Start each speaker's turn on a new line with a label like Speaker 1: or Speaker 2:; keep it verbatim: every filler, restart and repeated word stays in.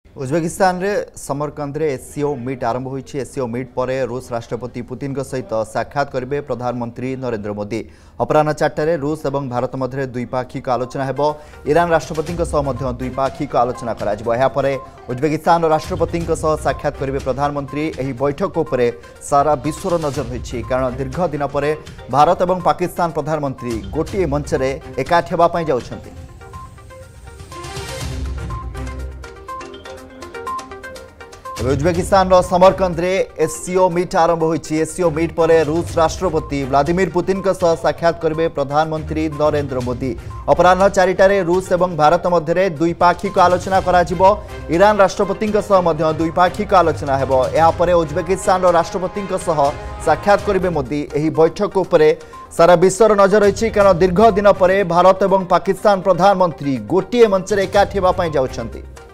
Speaker 1: Uzbekistan रे समरकंद रे SCO meet आरंभ होईछि। एससीओ मीट पर रूस राष्ट्रपति पुतिन के सहित साक्षात करेंगे प्रधानमंत्री नरेंद्र मोदी। अपराह चार्टे रूस और भारत मध्य द्विपाक्षिक आलोचना हेबो। ईरान राष्ट्रपति द्विपाक्षिक आलोचना करापर उज्बेकिस्तान राष्ट्रपति साक्षात करेंगे प्रधानमंत्री। एही बैठक उपरे सारा विश्वर नजर होईछि, कारण दीर्घ दिन पर भारत और पाकिस्तान प्रधानमंत्री गोटे मंच में एकाठी होगा जाउछन्ति। उज्बेकिस्तान समरकंद रे एससीओ मीट आरंभ होईछि। एससीओ मीट पर रूस राष्ट्रपति व्लादिमीर पुतिन के सह साक्षात करेंगे प्रधानमंत्री नरेंद्र मोदी। अपराह चारिटारे रूस और भारत मध्य द्विपाक्षिक आलोचना कराजिबो। ईरान राष्ट्रपति के सह मध्य द्विपाक्षिक आलोचना हेबो। या परे उज्बेकिस्तान राष्ट्रपति के सह साक्षात करेंगे मोदी। एही बैठक उपरे सारा विश्वर नजर रही, कारण दीर्घ दिन पर भारत और पाकिस्तान प्रधानमंत्री गोटे मंच में एकाठी होगा जाउछन्ति।